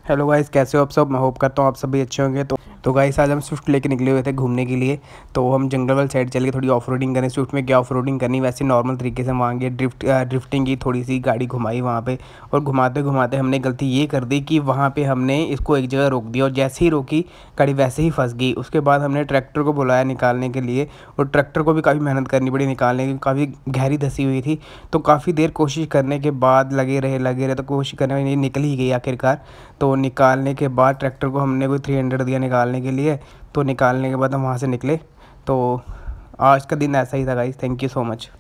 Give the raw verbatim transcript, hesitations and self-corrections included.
Hello guys, कैसे हो आप सब। मैं होप करता हूँ आप सब भी अच्छे होंगे। तो तो गाइस आज हम स्विफ्ट लेके निकले हुए थे घूमने के लिए। तो हम जंगल वाली साइड चल के थोड़ी ऑफ रोडिंग करें। स्विफ्ट में क्या ऑफ रोडिंग करनी, वैसे नॉर्मल तरीके से वहाँ गए, ड्रिफ्ट ड्रिफ्टिंग की, थोड़ी सी गाड़ी घुमाई वहाँ पे। और घुमाते घुमाते हमने गलती ये कर दी कि वहाँ पे हमने इसको एक जगह रोक दिया और जैसे ही रोकी गाड़ी वैसे ही फंस गई। उसके बाद हमने ट्रैक्टर को बुलाया निकालने के लिए, और ट्रैक्टर को भी काफ़ी मेहनत करनी पड़ी निकालने की, काफ़ी गहरी धंसी हुई थी। तो काफ़ी देर कोशिश करने के बाद लगे रहे लगे रहे तो कोशिश करने में निकल ही गई आखिरकार। तो निकालने के बाद ट्रैक्टर को हमने कोई थ्री हंड्रेड दिया निकालने के लिए। तो निकालने के बाद हम वहाँ से निकले। तो आज का दिन ऐसा ही था guys. Thank you so much.